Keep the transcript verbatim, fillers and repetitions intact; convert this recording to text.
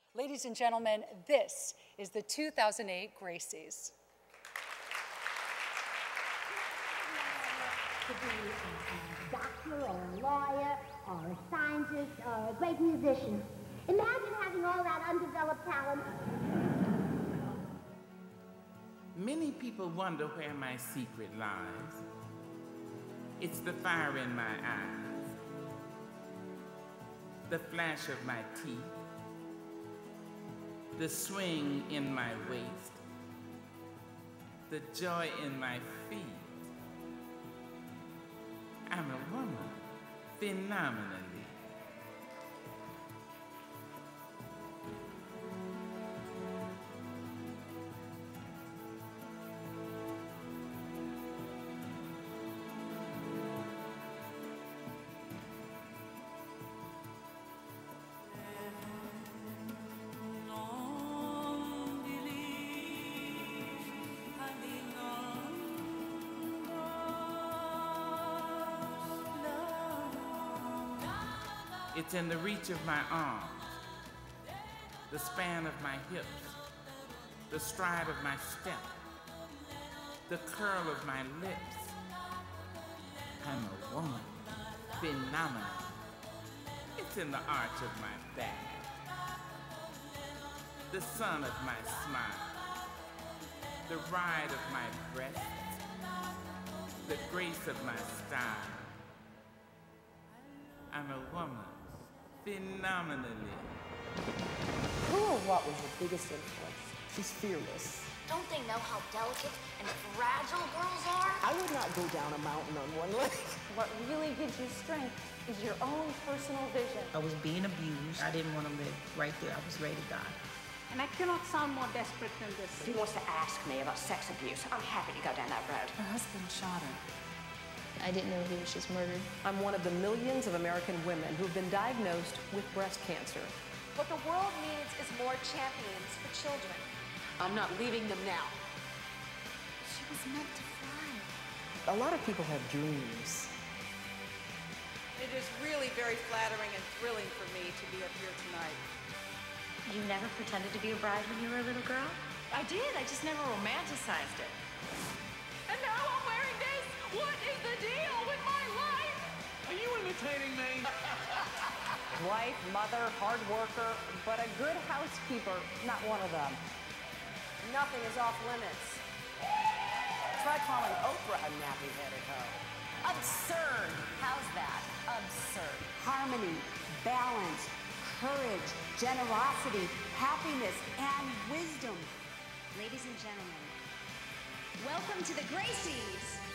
Ladies and gentlemen, this is the two thousand eight Gracies. To be a doctor or a lawyer or a scientist or a great musician. Imagine having all that undeveloped talent. Many people wonder where my secret lies. It's the fire in my eyes, the flash of my teeth, the swing in my waist, the joy in my feet. I'm a woman, phenomenally. It's in the reach of my arms, the span of my hips, the stride of my step, the curl of my lips. I'm a woman, phenomenal. It's in the arch of my back, the sun of my smile, the ride of my breasts, the grace of my style. I'm a woman, phenomenally. Who or what was your biggest influence? She's fearless. Don't they know how delicate and fragile girls are? I would not go down a mountain on one leg. What really gives you strength is your own personal vision. I was being abused. I didn't want to live right there. I was ready to die. And I cannot sound more desperate than this. If he wants to ask me about sex abuse, I'm happy to go down that road. Her husband shot her. I didn't know he was just murdered. I'm one of the millions of American women who've been diagnosed with breast cancer. What the world needs is more champions for children. I'm not leaving them now. She was meant to fly. A lot of people have dreams. It is really very flattering and thrilling for me to be up here tonight. You never pretended to be a bride when you were a little girl? I did, I just never romanticized it. And now I'm wearing this! What is the deal with my life? Are you imitating me? Wife, mother, hard worker, but a good housekeeper, not one of them. Nothing is off limits. Try calling Oprah a nappy-headed hoe. Absurd. How's that? Absurd. Harmony, balance, courage, generosity, happiness, and wisdom. Ladies and gentlemen, welcome to the Gracies.